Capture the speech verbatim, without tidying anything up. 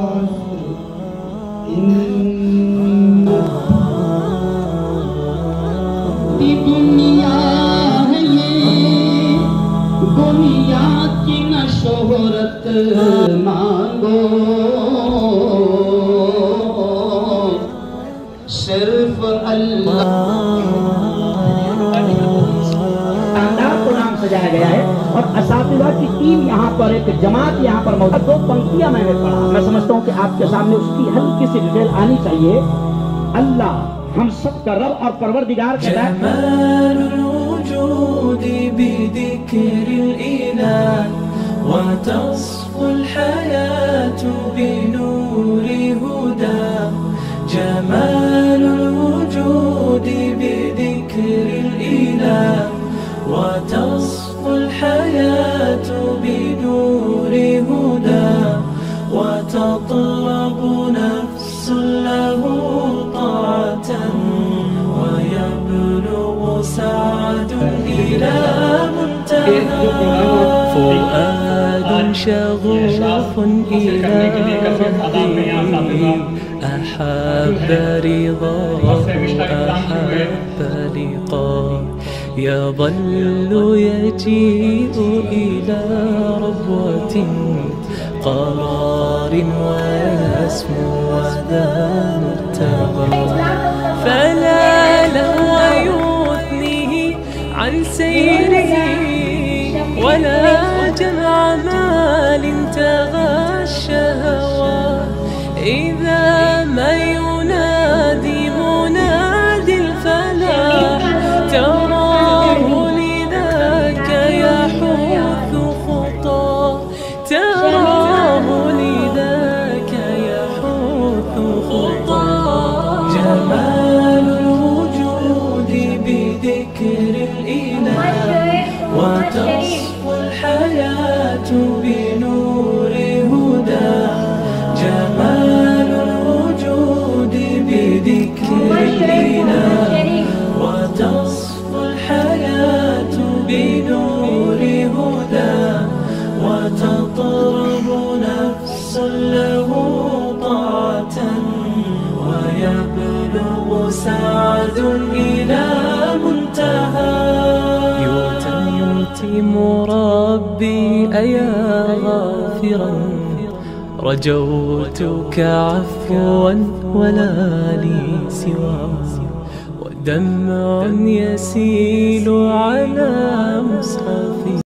دنیا ہے یہ دنیا کی نہ شہرت مانگو صرف اللہ کو نام سجایا گیا ہے اور اساتذہ کی ٹیم یہاں پر ایک جماعت یہاں پر موجود دو پنکتیاں میں نے پڑھا میں سمجھتا ہوں کہ آپ کے سامنے اس کی ہلکی سی ڈیٹیل آنی چاہیے اللہ ہم سب کا رب اور پروردگار کہتا ہے جمال الوجود بذكر الإله وتصفو الحياة بنور هدى جمال الوجود بذكر الإله وتصفو الحياة بنور هدى وتطلب نفس له طاعة ويبلغ سعد إلى منتهى فؤاد شغوف إلى ربه أحب رضاه أحب لقاه يظل يجيء إلى ربوة قرار ويسمو وذا مرتبى فلا لهو يثنيه عن سيره ولا جمع مال تغى الشهوات إذا ما ينادي منادي الفلاح تراه لذاك يحوث خطاه تراه لذاك يحوث خطاه جمال الوجود بذكر الإله وتصفو الحياة بنور هدى جمال الوجود بذكر الإله وتصفو الحياة بنور هدى وتطرب نفس له طاعة ويبلغ سعد إلى منتهى يتم ربي أيا غافرا رجوتك عفوا ولا لي سوى ودمع يسيل على مسلم